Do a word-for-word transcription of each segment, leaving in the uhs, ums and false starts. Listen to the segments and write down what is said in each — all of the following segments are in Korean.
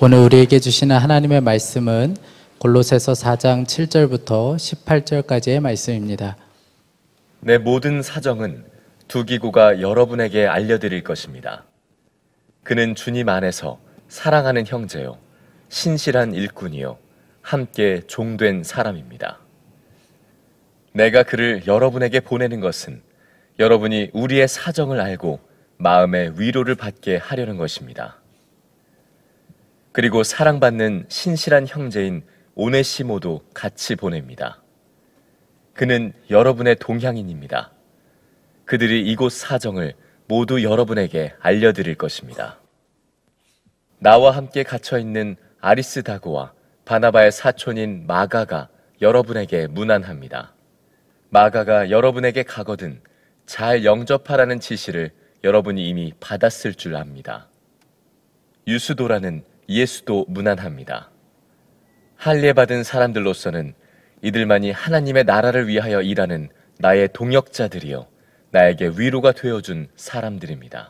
오늘 우리에게 주시는 하나님의 말씀은 골로새서 사 장 칠 절부터 십팔 절까지의 말씀입니다. 내 모든 사정은 두기고가 여러분에게 알려드릴 것입니다. 그는 주님 안에서 사랑하는 형제요, 신실한 일꾼이요, 함께 종된 사람입니다. 내가 그를 여러분에게 보내는 것은 여러분이 우리의 사정을 알고 마음의 위로를 받게 하려는 것입니다. 그리고 사랑받는 신실한 형제인 오네시모도 같이 보냅니다. 그는 여러분의 동향인입니다. 그들이 이곳 사정을 모두 여러분에게 알려드릴 것입니다. 나와 함께 갇혀있는 아리스다고와 바나바의 사촌인 마가가 여러분에게 문안합니다. 마가가 여러분에게 가거든 잘 영접하라는 지시를 여러분이 이미 받았을 줄 압니다. 유스도라는 예수도 문안합니다. 할례받은 사람들로서는 이들만이 하나님의 나라를 위하여 일하는 나의 동역자들이요, 나에게 위로가 되어준 사람들입니다.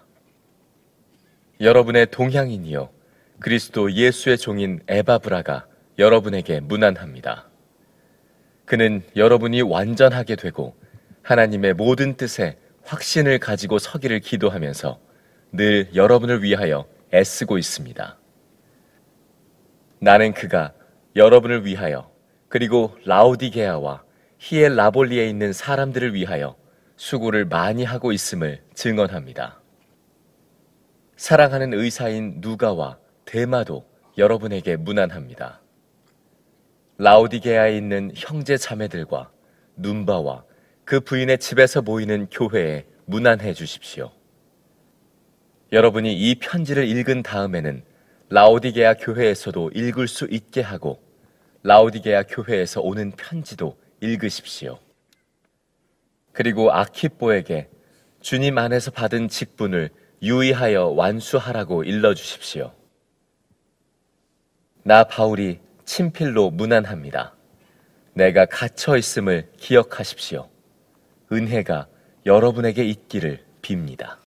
여러분의 동향인이요, 그리스도 예수의 종인 에바브라가 여러분에게 문안합니다. 그는 여러분이 완전하게 되고 하나님의 모든 뜻에 확신을 가지고 서기를 기도하면서 늘 여러분을 위하여 애쓰고 있습니다. 나는 그가 여러분을 위하여 그리고 라오디게아와 히엘라볼리에 있는 사람들을 위하여 수고를 많이 하고 있음을 증언합니다. 사랑하는 의사인 누가와 데마도 여러분에게 문안합니다. 라오디게아에 있는 형제 자매들과 눈바와 그 부인의 집에서 모이는 교회에 문안해 주십시오. 여러분이 이 편지를 읽은 다음에는 라오디게아 교회에서도 읽을 수 있게 하고 라오디게아 교회에서 오는 편지도 읽으십시오. 그리고 아키뽀에게 주님 안에서 받은 직분을 유의하여 완수하라고 일러주십시오. 나 바울이 친필로 문안합니다. 내가 갇혀 있음을 기억하십시오. 은혜가 여러분에게 있기를 빕니다.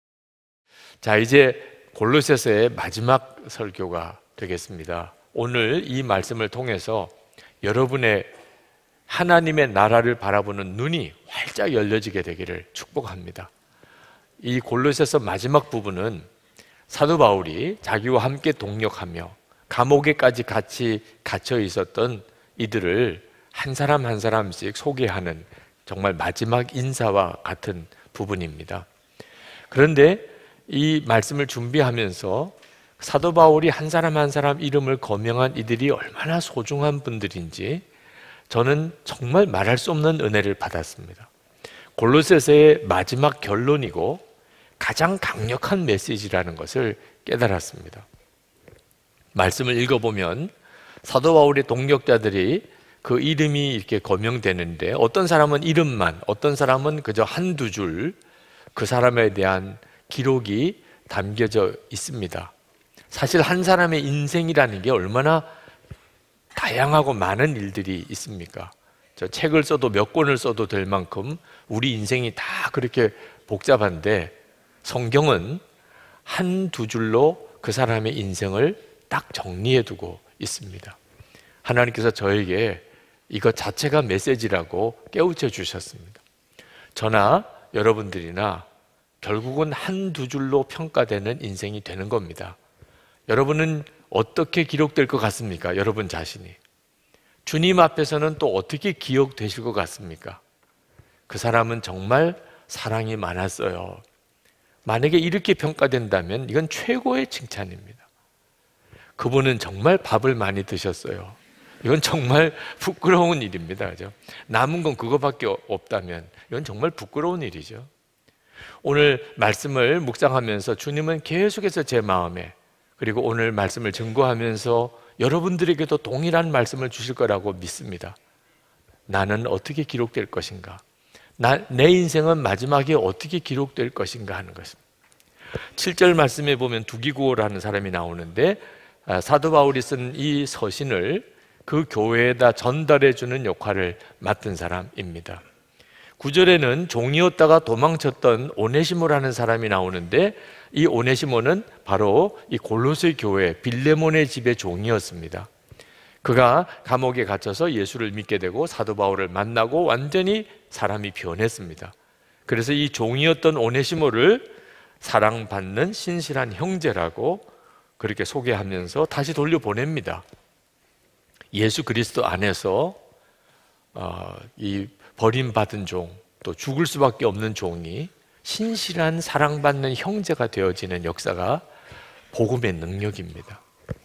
자, 이제 골로새서의 마지막 설교가 되겠습니다. 오늘 이 말씀을 통해서 여러분의 하나님의 나라를 바라보는 눈이 활짝 열려지게 되기를 축복합니다. 이 골로새서 마지막 부분은 사도 바울이 자기와 함께 동역하며 감옥에까지 같이 갇혀 있었던 이들을 한 사람 한 사람씩 소개하는 정말 마지막 인사와 같은 부분입니다. 그런데 이 말씀을 준비하면서 사도 바울이 한 사람 한 사람 이름을 거명한 이들이 얼마나 소중한 분들인지 저는 정말 말할 수 없는 은혜를 받았습니다. 골로새서의 마지막 결론이고 가장 강력한 메시지라는 것을 깨달았습니다. 말씀을 읽어보면 사도 바울의 동역자들이 그 이름이 이렇게 거명되는데 어떤 사람은 이름만, 어떤 사람은 그저 한두 줄 그 사람에 대한 기록이 담겨져 있습니다. 사실 한 사람의 인생이라는 게 얼마나 다양하고 많은 일들이 있습니까? 저 책을 써도 몇 권을 써도 될 만큼 우리 인생이 다 그렇게 복잡한데 성경은 한두 줄로 그 사람의 인생을 딱 정리해 두고 있습니다. 하나님께서 저에게 이것 자체가 메시지라고 깨우쳐 주셨습니다. 저나 여러분들이나 결국은 한두 줄로 평가되는 인생이 되는 겁니다. 여러분은 어떻게 기록될 것 같습니까? 여러분 자신이. 주님 앞에서는 또 어떻게 기억되실 것 같습니까? 그 사람은 정말 사랑이 많았어요. 만약에 이렇게 평가된다면 이건 최고의 칭찬입니다. 그분은 정말 밥을 많이 드셨어요. 이건 정말 부끄러운 일입니다. 그죠? 남은 건 그거밖에 없다면 이건 정말 부끄러운 일이죠. 오늘 말씀을 묵상하면서 주님은 계속해서 제 마음에, 그리고 오늘 말씀을 증거하면서 여러분들에게도 동일한 말씀을 주실 거라고 믿습니다. 나는 어떻게 기록될 것인가? 나, 내 인생은 마지막에 어떻게 기록될 것인가 하는 것입니다. 칠 절 말씀에 보면 두기고라는 사람이 나오는데 사도 바울이 쓴 이 서신을 그 교회에다 전달해 주는 역할을 맡은 사람입니다. 구 절에는 종이었다가 도망쳤던 오네시모라는 사람이 나오는데 이 오네시모는 바로 이 골로새 교회 빌레몬의 집의 종이었습니다. 그가 감옥에 갇혀서 예수를 믿게 되고 사도 바울을 만나고 완전히 사람이 변했습니다. 그래서 이 종이었던 오네시모를 사랑받는 신실한 형제라고 그렇게 소개하면서 다시 돌려보냅니다. 예수 그리스도 안에서 어, 이 버림받은 종, 또 죽을 수밖에 없는 종이 신실한 사랑받는 형제가 되어지는 역사가 복음의 능력입니다.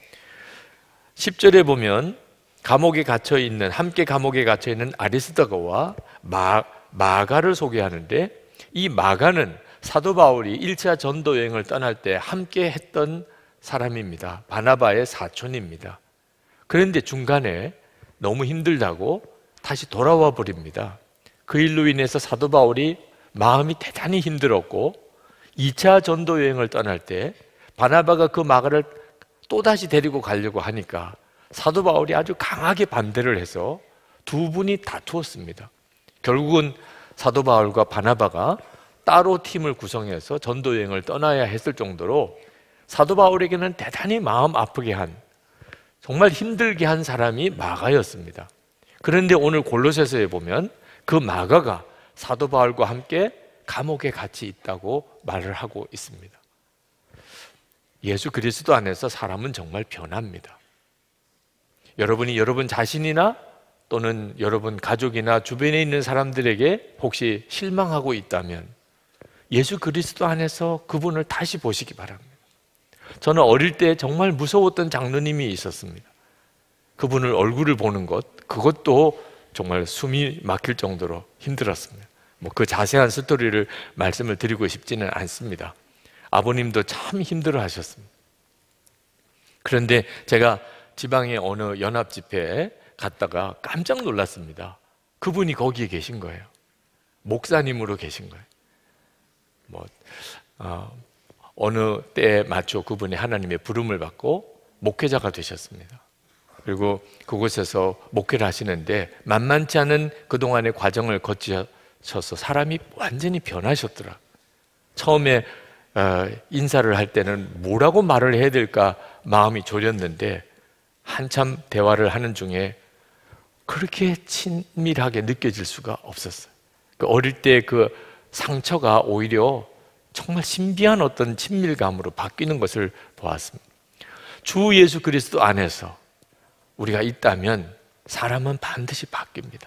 십 절에 보면 감옥에 갇혀 있는 함께 감옥에 갇혀 있는 아리스다고와 마, 마가를 소개하는데, 이 마가는 사도 바울이 일 차 전도 여행을 떠날 때 함께 했던 사람입니다. 바나바의 사촌입니다. 그런데 중간에 너무 힘들다고 다시 돌아와 버립니다. 그 일로 인해서 사도 바울이 마음이 대단히 힘들었고, 이 차 전도 여행을 떠날 때 바나바가 그 마가를 또다시 데리고 가려고 하니까 사도 바울이 아주 강하게 반대를 해서 두 분이 다투었습니다. 결국은 사도 바울과 바나바가 따로 팀을 구성해서 전도 여행을 떠나야 했을 정도로 사도 바울에게는 대단히 마음 아프게 한, 정말 힘들게 한 사람이 마가였습니다. 그런데 오늘 골로새서에 보면 그 마가가 사도 바울과 함께 감옥에 같이 있다고 말을 하고 있습니다. 예수 그리스도 안에서 사람은 정말 변합니다. 여러분이 여러분 자신이나 또는 여러분 가족이나 주변에 있는 사람들에게 혹시 실망하고 있다면 예수 그리스도 안에서 그분을 다시 보시기 바랍니다. 저는 어릴 때 정말 무서웠던 장로님이 있었습니다. 그분을 얼굴을 보는 것, 그것도 정말 숨이 막힐 정도로 힘들었습니다. 뭐 그 자세한 스토리를 말씀을 드리고 싶지는 않습니다. 아버님도 참 힘들어 하셨습니다. 그런데 제가 지방의 어느 연합 집회에 갔다가 깜짝 놀랐습니다. 그분이 거기에 계신 거예요. 목사님으로 계신 거예요. 뭐 어, 어느 때에 맞춰 그분이 하나님의 부름을 받고 목회자가 되셨습니다. 그리고 그곳에서 목회를 하시는데 만만치 않은 그동안의 과정을 거치셔서 사람이 완전히 변하셨더라. 처음에 어, 인사를 할 때는 뭐라고 말을 해야 될까 마음이 졸였는데 한참 대화를 하는 중에 그렇게 친밀하게 느껴질 수가 없었어요. 그 어릴 때 그 상처가 오히려 정말 신비한 어떤 친밀감으로 바뀌는 것을 보았습니다. 주 예수 그리스도 안에서 우리가 있다면 사람은 반드시 바뀝니다.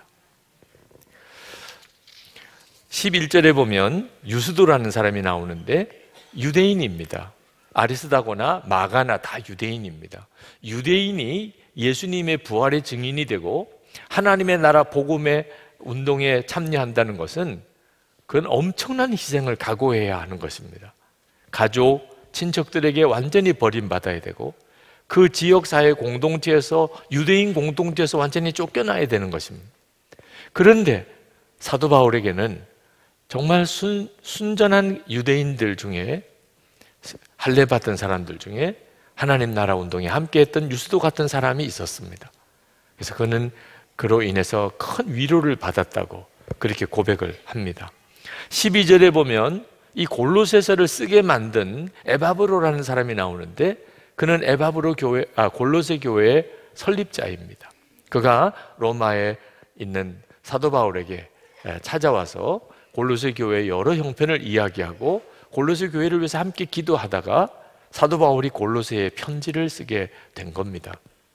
십일 절에 보면 유스도라는 사람이 나오는데 유대인입니다. 아리스다고나 마가나 다 유대인입니다. 유대인이 예수님의 부활의 증인이 되고 하나님의 나라 복음의 운동에 참여한다는 것은 그건 엄청난 희생을 각오해야 하는 것입니다. 가족, 친척들에게 완전히 버림받아야 되고 그 지역사회 공동체에서 유대인 공동체에서 완전히 쫓겨나야 되는 것입니다. 그런데 사도 바울에게는 정말 순, 순전한 유대인들 중에 할례받은 사람들 중에 하나님 나라 운동에 함께했던 유스도 같은 사람이 있었습니다. 그래서 그는 그로 인해서 큰 위로를 받았다고 그렇게 고백을 합니다. 십이 절에 보면 이 골로새서를 쓰게 만든 에바브로라는 사람이 나오는데 그는 에바브로 교회, 아, 골로새 교회의 설립자입니다. 그가 로마에 있는 사도 바울에게 찾아와서 골로새 교회의 여러 형편을 이야기하고 골로새 교회를 위해서 함께 기도하다가 사도 바울이 골로새에 편지를 쓰게 된 겁니다.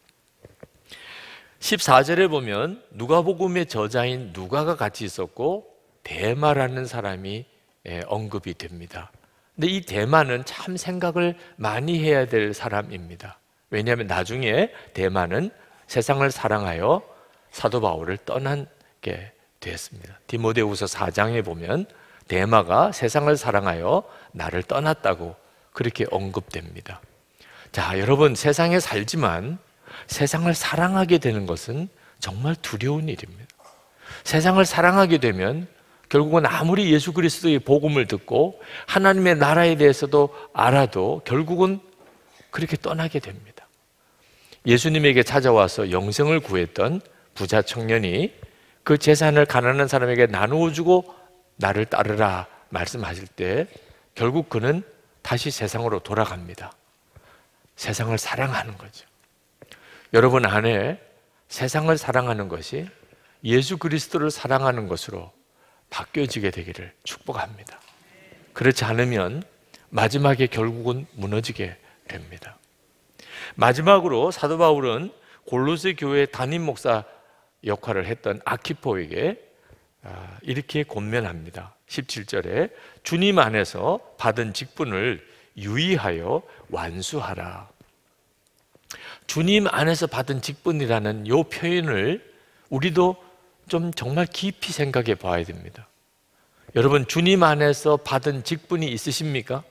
십사 절에 보면 누가복음의 저자인 누가가 같이 있었고 데마라는 사람이 언급이 됩니다. 근데 이 데마는 참 생각을 많이 해야 될 사람입니다. 왜냐하면 나중에 데마는 세상을 사랑하여 사도 바울을 떠나게 되었습니다. 디모데후서 사 장에 보면 데마가 세상을 사랑하여 나를 떠났다고 그렇게 언급됩니다. 자, 여러분, 세상에 살지만 세상을 사랑하게 되는 것은 정말 두려운 일입니다. 세상을 사랑하게 되면 결국은 아무리 예수 그리스도의 복음을 듣고 하나님의 나라에 대해서도 알아도 결국은 그렇게 떠나게 됩니다. 예수님에게 찾아와서 영생을 구했던 부자 청년이 그 재산을 가난한 사람에게 나누어 주고 나를 따르라 말씀하실 때 결국 그는 다시 세상으로 돌아갑니다. 세상을 사랑하는 거죠. 여러분 안에 세상을 사랑하는 것이 예수 그리스도를 사랑하는 것으로 바뀌어지게 되기를 축복합니다. 그렇지 않으면 마지막에 결국은 무너지게 됩니다. 마지막으로 사도 바울은 골로새 교회 담임 목사 역할을 했던 아키포에게 이렇게 권면합니다. 십칠 절에 주님 안에서 받은 직분을 유의하여 완수하라. 주님 안에서 받은 직분이라는 이 표현을 우리도 좀 정말 깊이 생각해 봐야 됩니다. 여러분, 주님 안에서 받은 직분이 있으십니까?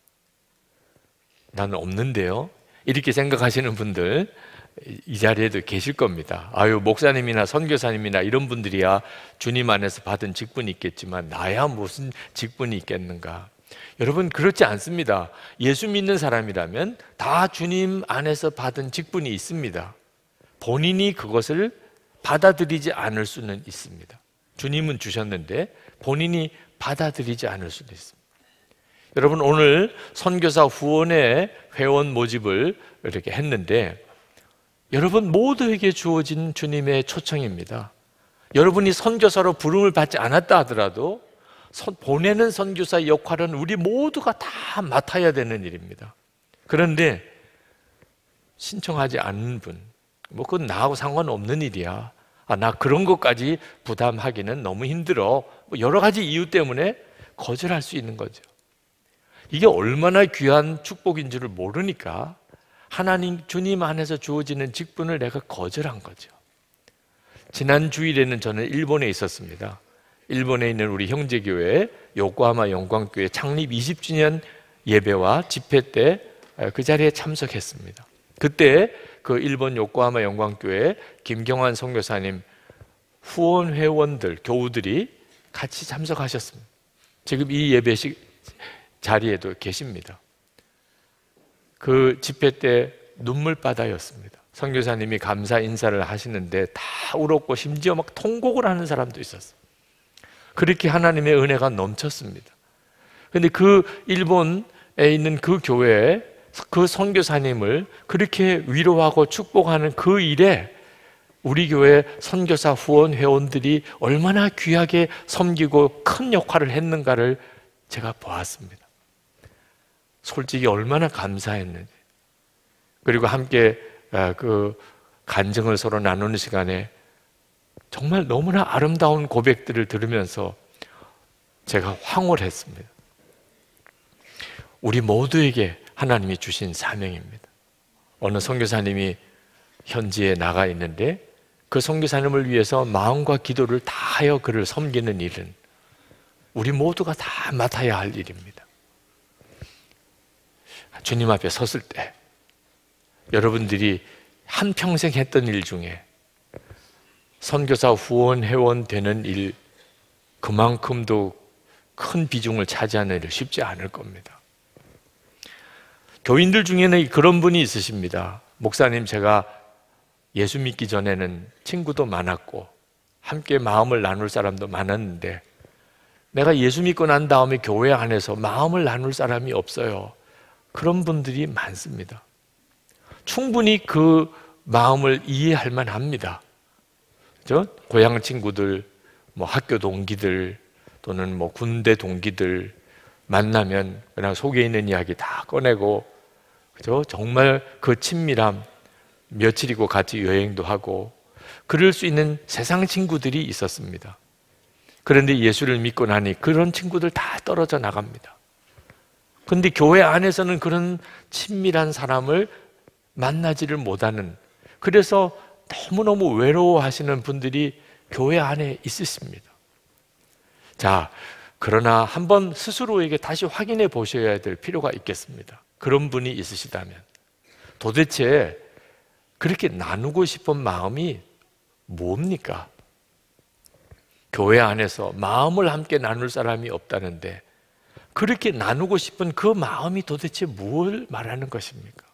나는 없는데요. 이렇게 생각하시는 분들 이 자리에도 계실 겁니다. 아유, 목사님이나 선교사님이나 이런 분들이야 주님 안에서 받은 직분이 있겠지만 나야 무슨 직분이 있겠는가? 여러분, 그렇지 않습니다. 예수 믿는 사람이라면 다 주님 안에서 받은 직분이 있습니다. 본인이 그것을 받아들이지 않을 수는 있습니다. 주님은 주셨는데 본인이 받아들이지 않을 수도 있습니다. 여러분, 오늘 선교사 후원의 회원 모집을 이렇게 했는데 여러분 모두에게 주어진 주님의 초청입니다. 여러분이 선교사로 부름을 받지 않았다 하더라도 선, 보내는 선교사의 역할은 우리 모두가 다 맡아야 되는 일입니다. 그런데 신청하지 않는 분, 뭐 그건 나하고 상관없는 일이야. 아, 나 그런 것까지 부담하기는 너무 힘들어. 뭐 여러 가지 이유 때문에 거절할 수 있는 거죠. 이게 얼마나 귀한 축복인 줄을 모르니까 하나님 주님 안에서 주어지는 직분을 내가 거절한 거죠. 지난 주일에는 저는 일본에 있었습니다. 일본에 있는 우리 형제교회 요코하마 영광교회 창립 이십 주년 예배와 집회 때 그 자리에 참석했습니다. 그때 그 일본 요코하마 영광교회 김경환 선교사님 후원 회원들 교우들이 같이 참석하셨습니다. 지금 이 예배식 자리에도 계십니다. 그 집회 때 눈물바다였습니다. 선교사님이 감사 인사를 하시는데 다 울었고 심지어 막 통곡을 하는 사람도 있었어요. 그렇게 하나님의 은혜가 넘쳤습니다. 그런데 그 일본에 있는 그 교회에 그 선교사님을 그렇게 위로하고 축복하는 그 일에 우리 교회 선교사 후원 회원들이 얼마나 귀하게 섬기고 큰 역할을 했는가를 제가 보았습니다. 솔직히 얼마나 감사했는지. 그리고 함께 그 간증을 서로 나누는 시간에 정말 너무나 아름다운 고백들을 들으면서 제가 황홀했습니다. 우리 모두에게 하나님이 주신 사명입니다. 어느 선교사님이 현지에 나가 있는데 그 선교사님을 위해서 마음과 기도를 다하여 그를 섬기는 일은 우리 모두가 다 맡아야 할 일입니다. 주님 앞에 섰을 때 여러분들이 한평생 했던 일 중에 선교사 후원 회원 되는 일 그만큼도 큰 비중을 차지하는 일은 쉽지 않을 겁니다. 교인들 중에는 그런 분이 있으십니다. 목사님, 제가 예수 믿기 전에는 친구도 많았고 함께 마음을 나눌 사람도 많았는데 내가 예수 믿고 난 다음에 교회 안에서 마음을 나눌 사람이 없어요. 그런 분들이 많습니다. 충분히 그 마음을 이해할 만합니다. 그죠? 고향 친구들, 뭐 학교 동기들 또는 뭐 군대 동기들 만나면 그냥 속에 있는 이야기 다 꺼내고, 그죠? 정말 그 친밀함, 며칠이고 같이 여행도 하고 그럴 수 있는 세상 친구들이 있었습니다. 그런데 예수를 믿고 나니 그런 친구들 다 떨어져 나갑니다. 그런데 교회 안에서는 그런 친밀한 사람을 만나지를 못하는, 그래서 너무너무 외로워하시는 분들이 교회 안에 있으십니다. 자, 그러나 한번 스스로에게 다시 확인해 보셔야 될 필요가 있겠습니다. 그런 분이 있으시다면 도대체 그렇게 나누고 싶은 마음이 뭡니까? 교회 안에서 마음을 함께 나눌 사람이 없다는데 그렇게 나누고 싶은 그 마음이 도대체 뭘 말하는 것입니까?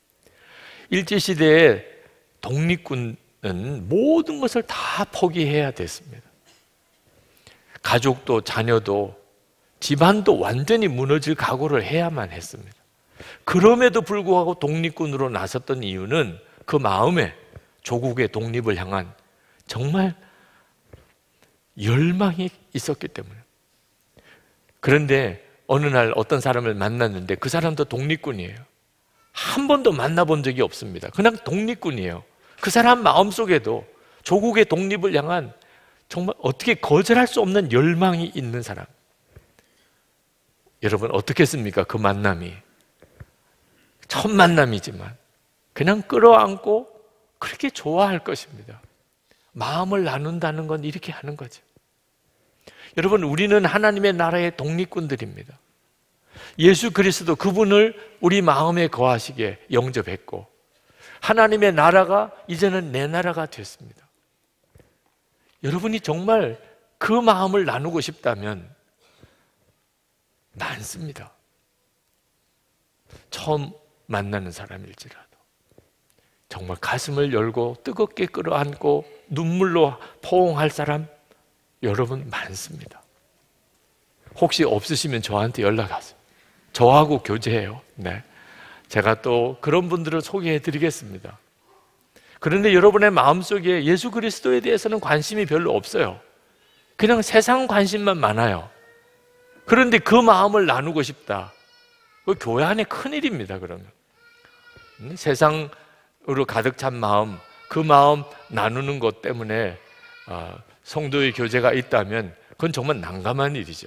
일제시대에 독립군은 모든 것을 다 포기해야 됐습니다. 가족도 자녀도 집안도 완전히 무너질 각오를 해야만 했습니다. 그럼에도 불구하고 독립군으로 나섰던 이유는 그 마음에 조국의 독립을 향한 정말 열망이 있었기 때문에. 그런데 어느 날 어떤 사람을 만났는데 그 사람도 독립군이에요. 한 번도 만나본 적이 없습니다. 그냥 독립군이에요. 그 사람 마음속에도 조국의 독립을 향한 정말 어떻게 거절할 수 없는 열망이 있는 사람. 여러분 어떻겠습니까? 그 만남이 첫 만남이지만 그냥 끌어안고 그렇게 좋아할 것입니다. 마음을 나눈다는 건 이렇게 하는 거죠. 여러분, 우리는 하나님의 나라의 독립군들입니다. 예수 그리스도 그분을 우리 마음에 거하시게 영접했고 하나님의 나라가 이제는 내 나라가 됐습니다. 여러분이 정말 그 마음을 나누고 싶다면 많습니다. 처음 만나는 사람일지라도 정말 가슴을 열고 뜨겁게 끌어안고 눈물로 포옹할 사람 여러분 많습니다. 혹시 없으시면 저한테 연락하세요. 저하고 교제해요. 네. 제가 또 그런 분들을 소개해 드리겠습니다. 그런데 여러분의 마음속에 예수 그리스도에 대해서는 관심이 별로 없어요. 그냥 세상 관심만 많아요. 그런데 그 마음을 나누고 싶다. 그 교회 안에 큰일입니다. 그러면 세상으로 가득 찬 마음, 그 마음 나누는 것 때문에 성도의 교제가 있다면 그건 정말 난감한 일이죠.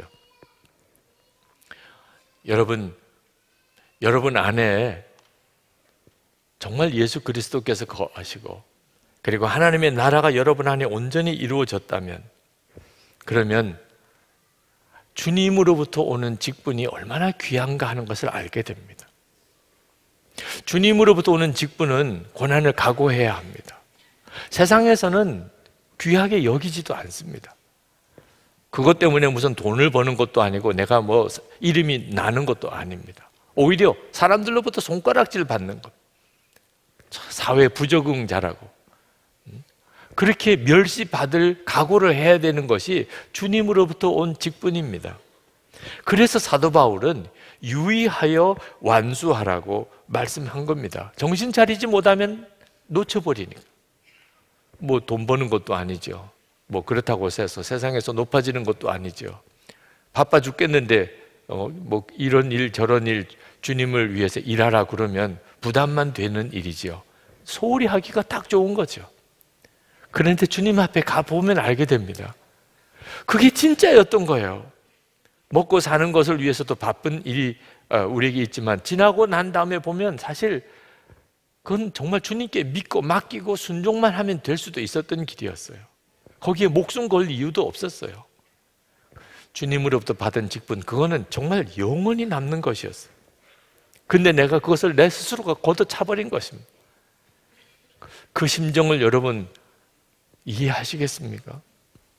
여러분, 여러분 안에 정말 예수 그리스도께서 거하시고 그리고 하나님의 나라가 여러분 안에 온전히 이루어졌다면 그러면 주님으로부터 오는 직분이 얼마나 귀한가 하는 것을 알게 됩니다. 주님으로부터 오는 직분은 고난을 각오해야 합니다. 세상에서는 귀하게 여기지도 않습니다. 그것 때문에 무슨 돈을 버는 것도 아니고 내가 뭐 이름이 나는 것도 아닙니다. 오히려 사람들로부터 손가락질 받는 것, 사회 부적응자라고 그렇게 멸시받을 각오를 해야 되는 것이 주님으로부터 온 직분입니다. 그래서 사도 바울은 유의하여 완수하라고 말씀한 겁니다. 정신 차리지 못하면 놓쳐버리니까. 뭐 돈 버는 것도 아니죠. 뭐 그렇다고 해서 세상에서 높아지는 것도 아니죠. 바빠 죽겠는데 어, 뭐 이런 일 저런 일 주님을 위해서 일하라 그러면 부담만 되는 일이죠. 소홀히 하기가 딱 좋은 거죠. 그런데 주님 앞에 가보면 알게 됩니다. 그게 진짜였던 거예요. 먹고 사는 것을 위해서도 바쁜 일이 우리에게 있지만 지나고 난 다음에 보면 사실 그건 정말 주님께 믿고 맡기고 순종만 하면 될 수도 있었던 길이었어요. 거기에 목숨 걸 이유도 없었어요. 주님으로부터 받은 직분, 그거는 정말 영원히 남는 것이었어요. 근데 내가 그것을 내 스스로가 걷어차버린 것입니다. 그 심정을 여러분 이해하시겠습니까?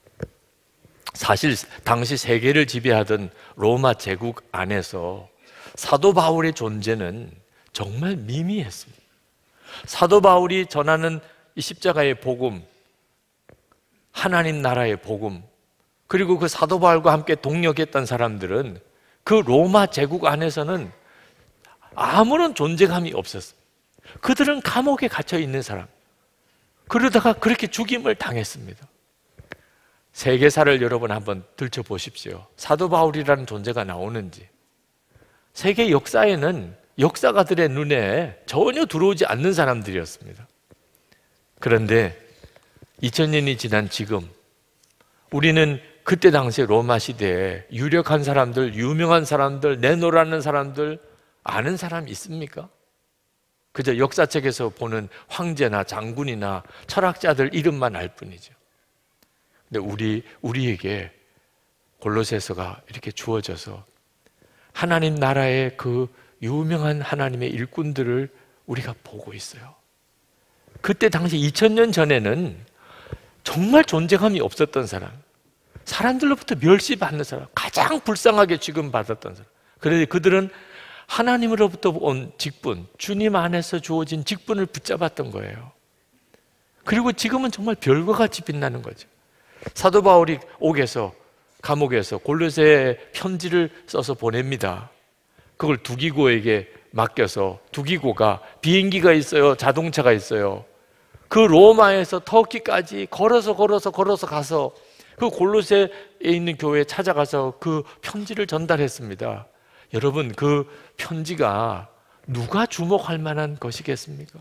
사실 당시 세계를 지배하던 로마 제국 안에서 사도 바울의 존재는 정말 미미했습니다. 사도 바울이 전하는 이 십자가의 복음, 하나님 나라의 복음, 그리고 그 사도 바울과 함께 동역했던 사람들은 그 로마 제국 안에서는 아무런 존재감이 없었어요. 그들은 감옥에 갇혀 있는 사람, 그러다가 그렇게 죽임을 당했습니다. 세계사를 여러분 한번 들춰보십시오. 사도 바울이라는 존재가 나오는지. 세계 역사에는 역사가들의 눈에 전혀 들어오지 않는 사람들이었습니다. 그런데 이천 년이 지난 지금 우리는 그때 당시 로마 시대에 유력한 사람들, 유명한 사람들, 내노라는 사람들 아는 사람 있습니까? 그저 역사책에서 보는 황제나 장군이나 철학자들 이름만 알 뿐이죠. 근데 우리, 우리에게 골로새서가 이렇게 주어져서 하나님 나라의 그 유명한 하나님의 일꾼들을 우리가 보고 있어요. 그때 당시 이천 년 전에는 정말 존재감이 없었던 사람, 사람들로부터 멸시받는 사람, 가장 불쌍하게 취급받았던 사람. 그런데 그들은 하나님으로부터 온 직분, 주님 안에서 주어진 직분을 붙잡았던 거예요. 그리고 지금은 정말 별과 같이 빛나는 거죠. 사도 바울이 옥에서 감옥에서 골로새 편지를 써서 보냅니다. 그걸 두기고에게 맡겨서 두기고가 비행기가 있어요, 자동차가 있어요. 그 로마에서 터키까지 걸어서 걸어서 걸어서 가서 그 골로새에 있는 교회에 찾아가서 그 편지를 전달했습니다. 여러분, 그 편지가 누가 주목할 만한 것이겠습니까?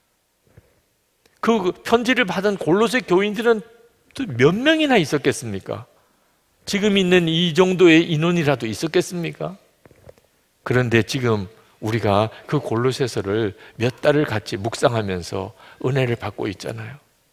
그 편지를 받은 골로새 교인들은 또 몇 명이나 있었겠습니까? 지금 있는 이 정도의 인원이라도 있었겠습니까? 그런데 지금 우리가 그 골로새서를 몇 달을 같이 묵상하면서 은혜를 받고 있잖아요.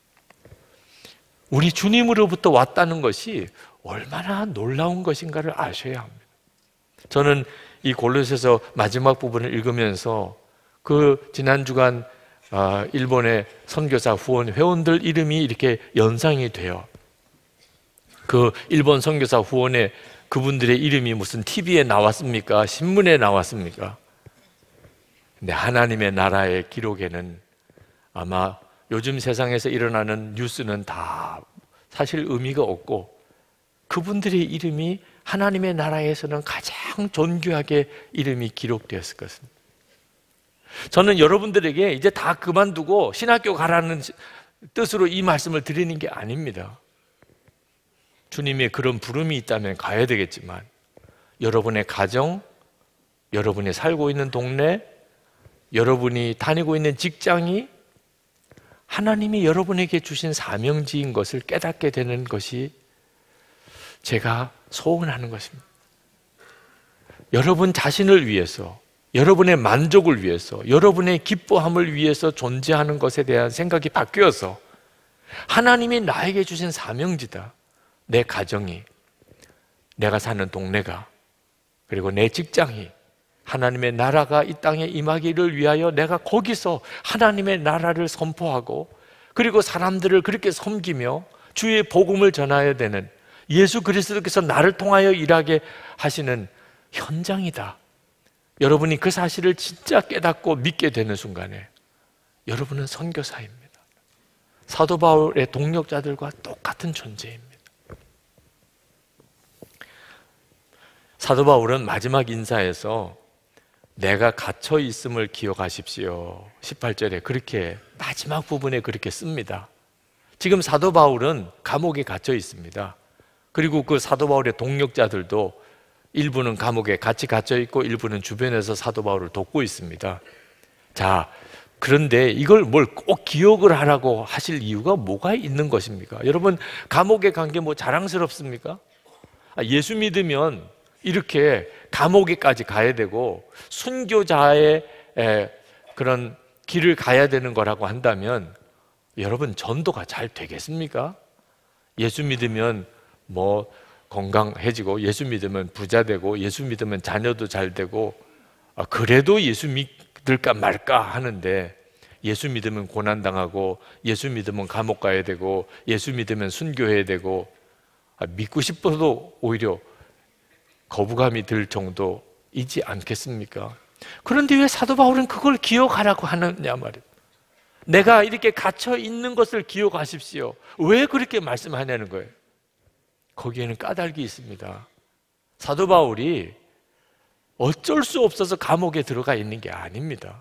우리 주님으로부터 왔다는 것이 얼마나 놀라운 것인가를 아셔야 합니다. 저는 이 골로새서 마지막 부분을 읽으면서 그 지난 주간 일본의 선교사 후원 회원들 이름이 이렇게 연상이 돼요. 그 일본 선교사 후원에 그분들의 이름이 무슨 티비에 나왔습니까? 신문에 나왔습니까? 근데 하나님의 나라의 기록에는 아마 요즘 세상에서 일어나는 뉴스는 다 사실 의미가 없고 그분들의 이름이 하나님의 나라에서는 가장 존귀하게 이름이 기록되었을 것입니다. 저는 여러분들에게 이제 다 그만두고 신학교 가라는 뜻으로 이 말씀을 드리는 게 아닙니다. 주님의 그런 부름이 있다면 가야 되겠지만 여러분의 가정, 여러분이 살고 있는 동네, 여러분이 다니고 있는 직장이 하나님이 여러분에게 주신 사명지인 것을 깨닫게 되는 것이 제가 소원하는 것입니다. 여러분 자신을 위해서, 여러분의 만족을 위해서, 여러분의 기뻐함을 위해서 존재하는 것에 대한 생각이 바뀌어서 하나님이 나에게 주신 사명지다. 내 가정이, 내가 사는 동네가, 그리고 내 직장이 하나님의 나라가 이 땅에 임하기를 위하여 내가 거기서 하나님의 나라를 선포하고 그리고 사람들을 그렇게 섬기며 주의 복음을 전해야 되는 예수 그리스도께서 나를 통하여 일하게 하시는 현장이다. 여러분이 그 사실을 진짜 깨닫고 믿게 되는 순간에 여러분은 선교사입니다. 사도 바울의 동력자들과 똑같은 존재입니다. 사도 바울은 마지막 인사에서 내가 갇혀 있음을 기억하십시오. 십팔 절에 그렇게 마지막 부분에 그렇게 씁니다. 지금 사도 바울은 감옥에 갇혀 있습니다. 그리고 그 사도 바울의 동력자들도 일부는 감옥에 같이 갇혀 있고 일부는 주변에서 사도 바울을 돕고 있습니다. 자, 그런데 이걸 뭘 꼭 기억을 하라고 하실 이유가 뭐가 있는 것입니까? 여러분, 감옥에 간 게 뭐 자랑스럽습니까? 아, 예수 믿으면 이렇게 감옥에까지 가야 되고 순교자의 그런 길을 가야 되는 거라고 한다면 여러분 전도가 잘 되겠습니까? 예수 믿으면 뭐 건강해지고 예수 믿으면 부자 되고 예수 믿으면 자녀도 잘 되고 아, 그래도 예수 믿을까 말까 하는데 예수 믿으면 고난당하고 예수 믿으면 감옥 가야 되고 예수 믿으면 순교해야 되고 아, 믿고 싶어도 오히려 거부감이 들 정도이지 않겠습니까? 그런데 왜 사도 바울은 그걸 기억하라고 하느냐 말이에요. 내가 이렇게 갇혀 있는 것을 기억하십시오. 왜 그렇게 말씀하냐는 거예요. 거기에는 까닭이 있습니다. 사도 바울이 어쩔 수 없어서 감옥에 들어가 있는 게 아닙니다.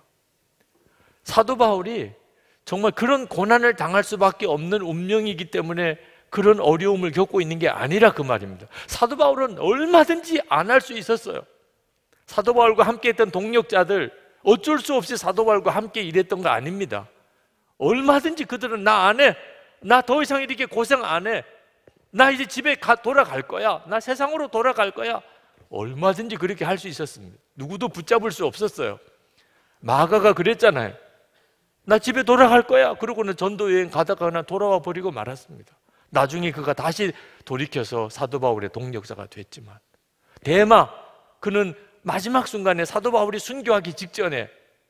사도 바울이 정말 그런 고난을 당할 수밖에 없는 운명이기 때문에 그런 어려움을 겪고 있는 게 아니라 그 말입니다. 사도 바울은 얼마든지 안 할 수 있었어요. 사도 바울과 함께 했던 동력자들 어쩔 수 없이 사도 바울과 함께 일했던 거 아닙니다. 얼마든지 그들은 나 안 해. 나 더 이상 이렇게 고생 안 해. 나 이제 집에 가, 돌아갈 거야. 나 세상으로 돌아갈 거야. 얼마든지 그렇게 할 수 있었습니다. 누구도 붙잡을 수 없었어요. 마가가 그랬잖아요. 나 집에 돌아갈 거야. 그러고는 전도 여행 가다가 그냥 돌아와 버리고 말았습니다. 나중에 그가 다시 돌이켜서 사도 바울의 동력자가 됐지만 데마 그는 마지막 순간에 사도 바울이 순교하기 직전에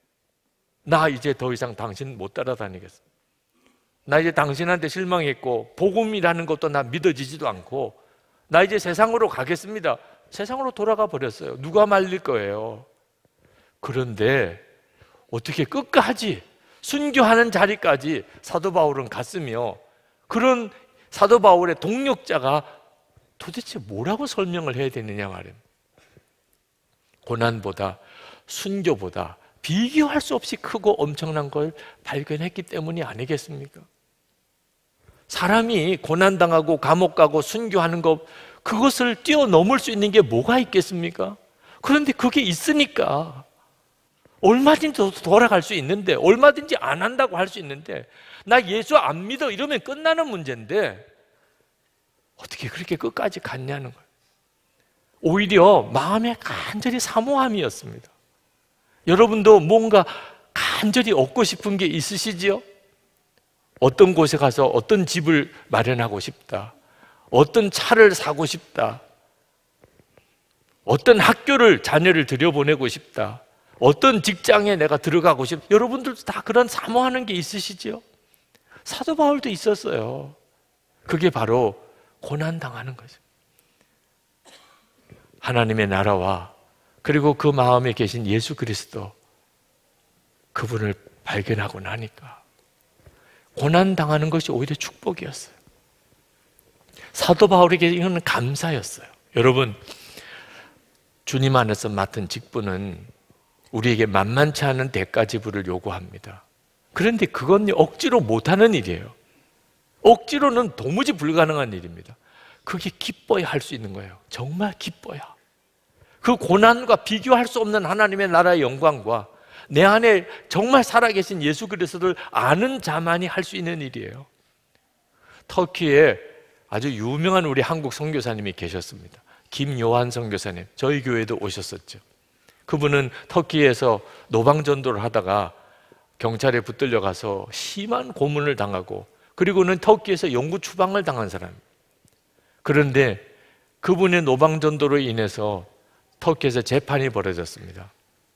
나 이제 더 이상 당신 못 따라다니겠어. 나 이제 당신한테 실망했고 복음이라는 것도 나 믿어지지도 않고 나 이제 세상으로 가겠습니다. 세상으로 돌아가 버렸어요. 누가 말릴 거예요. 그런데 어떻게 끝까지 순교하는 자리까지 사도 바울은 갔으며 그런 사도 바울의 동력자가 도대체 뭐라고 설명을 해야 되느냐 말입니다. 고난보다 순교보다 비교할 수 없이 크고 엄청난 걸 발견했기 때문이 아니겠습니까? 사람이 고난당하고 감옥 가고 순교하는 것, 그것을 뛰어넘을 수 있는 게 뭐가 있겠습니까? 그런데 그게 있으니까 얼마든지 돌아갈 수 있는데, 얼마든지 안 한다고 할 수 있는데, 나 예수 안 믿어 이러면 끝나는 문제인데 어떻게 그렇게 끝까지 갔냐는 거예요. 오히려 마음에 간절히 사모함이었습니다. 여러분도 뭔가 간절히 얻고 싶은 게 있으시지요? 어떤 곳에 가서 어떤 집을 마련하고 싶다, 어떤 차를 사고 싶다, 어떤 학교를 자녀를 들여보내고 싶다, 어떤 직장에 내가 들어가고 싶다. 여러분들도 다 그런 사모하는 게 있으시지요? 사도 바울도 있었어요. 그게 바로 고난당하는 거죠. 하나님의 나라와 그리고 그 마음에 계신 예수 그리스도, 그분을 발견하고 나니까 고난당하는 것이 오히려 축복이었어요. 사도 바울에게 이거는 감사였어요. 여러분, 주님 안에서 맡은 직분은 우리에게 만만치 않은 대가 지불을 요구합니다. 그런데 그건 억지로 못하는 일이에요. 억지로는 도무지 불가능한 일입니다. 그게 기뻐야 할 수 있는 거예요. 정말 기뻐야. 그 고난과 비교할 수 없는 하나님의 나라의 영광과 내 안에 정말 살아계신 예수 그리스도를 아는 자만이 할 수 있는 일이에요. 터키에 아주 유명한 우리 한국 선교사님이 계셨습니다. 김요한 선교사님, 저희 교회도 오셨었죠. 그분은 터키에서 노방전도를 하다가 경찰에 붙들려 가서 심한 고문을 당하고, 그리고는 터키에서 영구 추방을 당한 사람입니다. 그런데 그분의 노방전도로 인해서 터키에서 재판이 벌어졌습니다.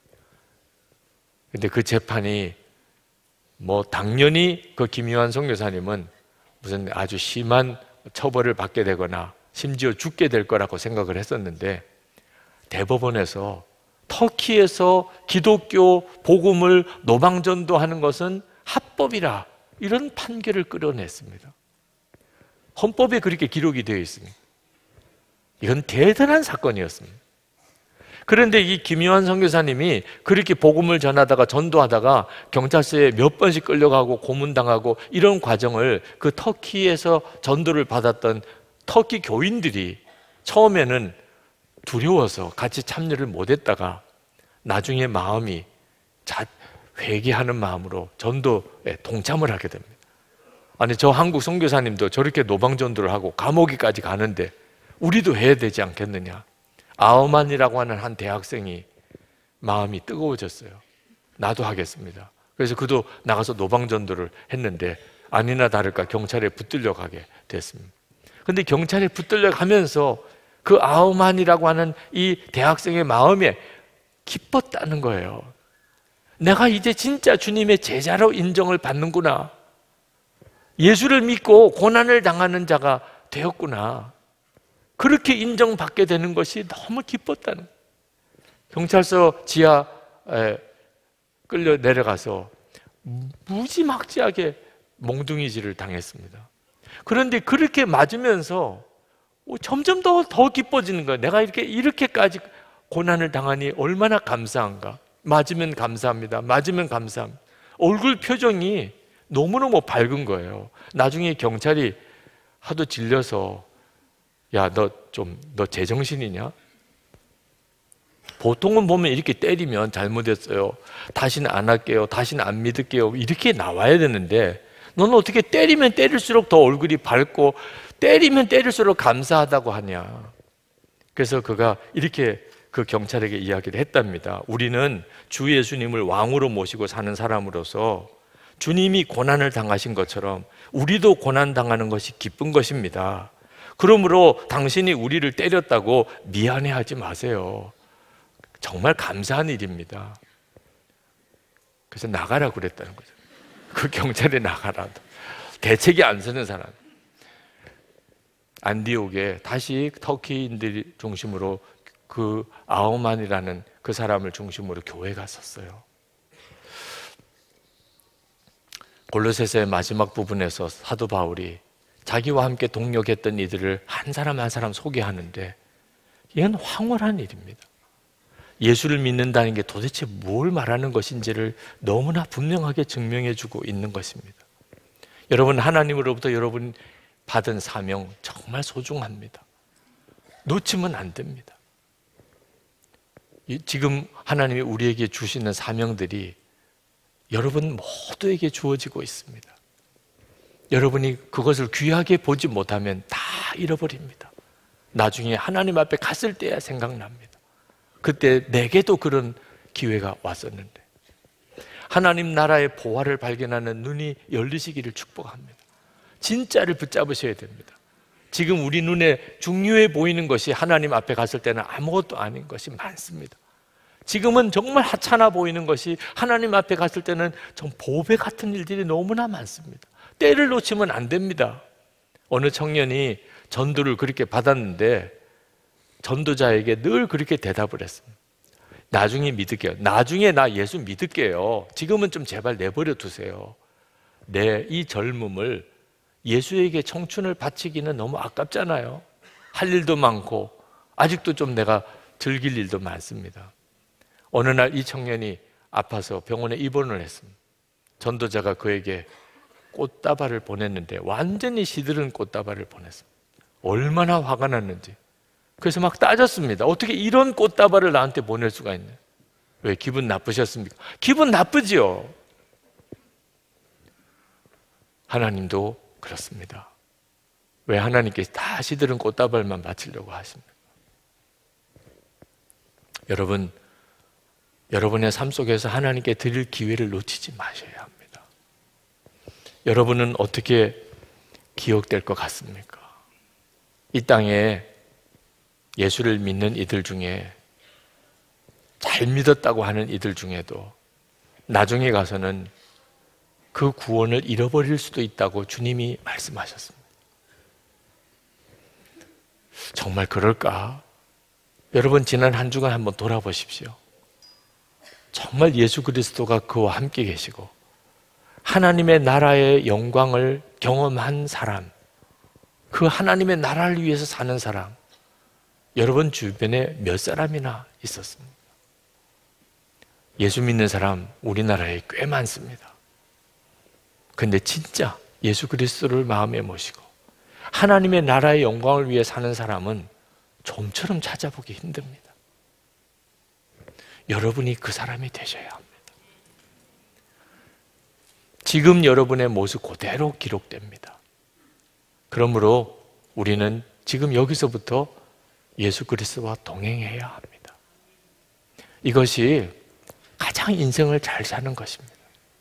근데 그 재판이 뭐 당연히 그 김요한 선교사님은 무슨 아주 심한 처벌을 받게 되거나 심지어 죽게 될 거라고 생각을 했었는데, 대법원에서 터키에서 기독교 복음을 노방전도하는 것은 합법이라 이런 판결을 끌어냈습니다. 헌법에 그렇게 기록이 되어 있습니다. 이건 대단한 사건이었습니다. 그런데 이 김요한 선교사님이 그렇게 복음을 전하다가 전도하다가 경찰서에 몇 번씩 끌려가고 고문당하고 이런 과정을 그 터키에서 전도를 받았던 터키 교인들이 처음에는 두려워서 같이 참여를 못했다가 나중에 마음이 자, 회개하는 마음으로 전도에 동참을 하게 됩니다. 아니, 저 한국 선교사님도 저렇게 노방전도를 하고 감옥에까지 가는데 우리도 해야 되지 않겠느냐. 아우만이라고 하는 한 대학생이 마음이 뜨거워졌어요. 나도 하겠습니다. 그래서 그도 나가서 노방전도를 했는데 아니나 다를까 경찰에 붙들려 가게 됐습니다. 그런데 경찰에 붙들려 가면서 그 아우만이라고 하는 이 대학생의 마음에 기뻤다는 거예요. 내가 이제 진짜 주님의 제자로 인정을 받는구나. 예수를 믿고 고난을 당하는 자가 되었구나. 그렇게 인정받게 되는 것이 너무 기뻤다는 거예요. 경찰서 지하에 끌려 내려가서 무지막지하게 몽둥이질을 당했습니다. 그런데 그렇게 맞으면서 점점 더, 더 기뻐지는 거예요. 내가 이렇게, 이렇게까지 고난을 당하니 얼마나 감사한가. 맞으면 감사합니다. 맞으면 감사합니다. 얼굴 표정이 너무너무 밝은 거예요. 나중에 경찰이 하도 질려서 야, 너 좀, 너 제정신이냐? 보통은 보면 이렇게 때리면 잘못했어요. 다시는 안 할게요. 다시는 안 믿을게요. 이렇게 나와야 되는데 너는 어떻게 때리면 때릴수록 더 얼굴이 밝고 때리면 때릴수록 감사하다고 하냐. 그래서 그가 이렇게 그 경찰에게 이야기를 했답니다. 우리는 주 예수님을 왕으로 모시고 사는 사람으로서 주님이 고난을 당하신 것처럼 우리도 고난 당하는 것이 기쁜 것입니다. 그러므로 당신이 우리를 때렸다고 미안해하지 마세요. 정말 감사한 일입니다. 그래서 나가라고 그랬다는 거죠. 그 경찰에 나가라도. 대책이 안 서는 사람. 안디옥에 다시 터키인들 중심으로 그 아우만이라는 그 사람을 중심으로 교회가 섰어요. 골로새서의 마지막 부분에서 사도 바울이 자기와 함께 동역했던 이들을 한 사람 한 사람 소개하는데 이건 황홀한 일입니다. 예수를 믿는다는 게 도대체 뭘 말하는 것인지를 너무나 분명하게 증명해 주고 있는 것입니다. 여러분, 하나님으로부터 여러분 받은 사명 정말 소중합니다. 놓치면 안 됩니다. 지금 하나님이 우리에게 주시는 사명들이 여러분 모두에게 주어지고 있습니다. 여러분이 그것을 귀하게 보지 못하면 다 잃어버립니다. 나중에 하나님 앞에 갔을 때야 생각납니다. 그때 내게도 그런 기회가 왔었는데. 하나님 나라의 보화를 발견하는 눈이 열리시기를 축복합니다. 진짜를 붙잡으셔야 됩니다. 지금 우리 눈에 중요해 보이는 것이 하나님 앞에 갔을 때는 아무것도 아닌 것이 많습니다. 지금은 정말 하찮아 보이는 것이 하나님 앞에 갔을 때는 좀 보배 같은 일들이 너무나 많습니다. 때를 놓치면 안 됩니다. 어느 청년이 전도를 그렇게 받았는데 전도자에게 늘 그렇게 대답을 했습니다. 나중에 믿을게요. 나중에 나 예수 믿을게요. 지금은 좀 제발 내버려 두세요. 내 이 젊음을 예수에게 청춘을 바치기는 너무 아깝잖아요. 할 일도 많고 아직도 좀 내가 즐길 일도 많습니다. 어느 날 이 청년이 아파서 병원에 입원을 했습니다. 전도자가 그에게 꽃다발을 보냈는데 완전히 시들은 꽃다발을 보냈습니다. 얼마나 화가 났는지. 그래서 막 따졌습니다. 어떻게 이런 꽃다발을 나한테 보낼 수가 있냐? 왜 기분 나쁘셨습니까? 기분 나쁘지요. 하나님도 그렇습니다. 왜 하나님께서 다 시들은 꽃다발만 바치려고 하십니까? 여러분, 여러분의 삶 속에서 하나님께 드릴 기회를 놓치지 마셔야 합니다. 여러분은 어떻게 기억될 것 같습니까? 이 땅에 예수를 믿는 이들 중에 잘 믿었다고 하는 이들 중에도 나중에 가서는 그 구원을 잃어버릴 수도 있다고 주님이 말씀하셨습니다. 정말 그럴까? 여러분, 지난 한 주간 한번 돌아보십시오. 정말 예수 그리스도가 그와 함께 계시고 하나님의 나라의 영광을 경험한 사람, 그 하나님의 나라를 위해서 사는 사람, 여러분 주변에 몇 사람이나 있었습니다. 예수 믿는 사람 우리나라에 꽤 많습니다. 근데 진짜 예수 그리스도를 마음에 모시고 하나님의 나라의 영광을 위해 사는 사람은 좀처럼 찾아보기 힘듭니다. 여러분이 그 사람이 되셔야 합니다. 지금 여러분의 모습 그대로 기록됩니다. 그러므로 우리는 지금 여기서부터 예수 그리스도와 동행해야 합니다. 이것이 가장 인생을 잘 사는 것입니다.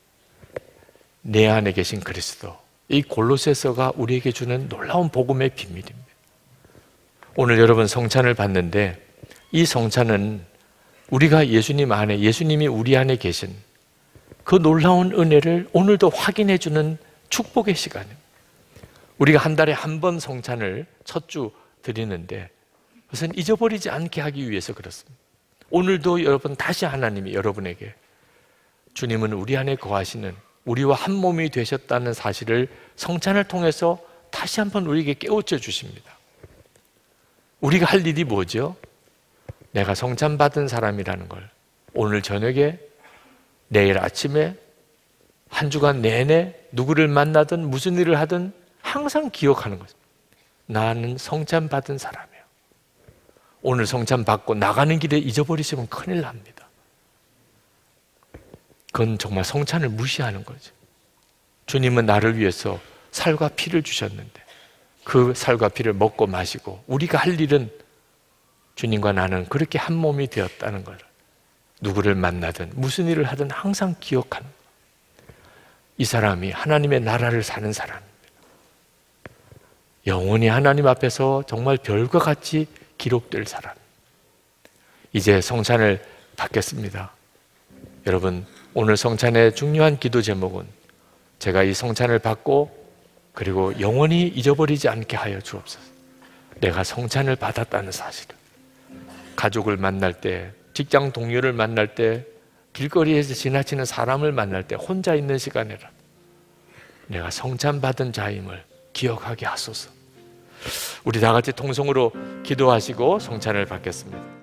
내 안에 계신 그리스도, 이 골로새서가 우리에게 주는 놀라운 복음의 비밀입니다. 오늘 여러분 성찬을 받는데 이 성찬은 우리가 예수님 안에, 예수님이 우리 안에 계신 그 놀라운 은혜를 오늘도 확인해 주는 축복의 시간입니다. 우리가 한 달에 한 번 성찬을 첫 주 드리는데 그것은 잊어버리지 않게 하기 위해서 그렇습니다. 오늘도 여러분 다시 하나님이 여러분에게 주님은 우리 안에 거하시는, 우리와 한 몸이 되셨다는 사실을 성찬을 통해서 다시 한번 우리에게 깨우쳐 주십니다. 우리가 할 일이 뭐죠? 내가 성찬 받은 사람이라는 걸 오늘 저녁에, 내일 아침에, 한 주간 내내 누구를 만나든 무슨 일을 하든 항상 기억하는 것입니다. 나는 성찬 받은 사람이에요. 오늘 성찬 받고 나가는 길에 잊어버리시면 큰일 납니다. 그건 정말 성찬을 무시하는 거죠. 주님은 나를 위해서 살과 피를 주셨는데 그 살과 피를 먹고 마시고 우리가 할 일은 주님과 나는 그렇게 한 몸이 되었다는 걸, 누구를 만나든 무슨 일을 하든 항상 기억하는 것. 이 사람이 하나님의 나라를 사는 사람입니다. 영원히 하나님 앞에서 정말 별과 같이 기록될 사람. 이제 성찬을 받겠습니다. 여러분, 오늘 성찬의 중요한 기도 제목은 제가 이 성찬을 받고 그리고 영원히 잊어버리지 않게 하여 주옵소서. 내가 성찬을 받았다는 사실을. 가족을 만날 때, 직장 동료를 만날 때, 길거리에서 지나치는 사람을 만날 때 혼자 있는 시간에라도 내가 성찬 받은 자임을 기억하게 하소서. 우리 다 같이 통성으로 기도하시고 성찬을 받겠습니다.